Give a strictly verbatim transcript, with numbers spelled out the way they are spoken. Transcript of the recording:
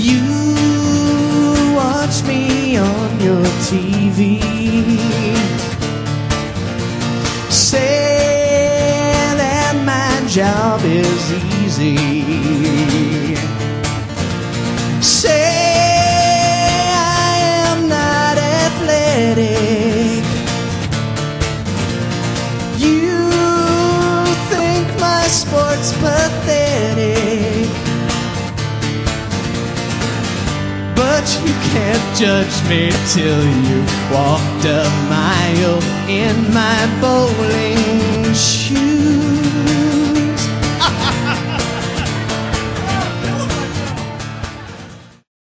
You watch me on your T V, say that my job is easy, say I am not athletic. You think my sport's pathetic, but you can't judge me till you've walked a mile in my bowling shoes.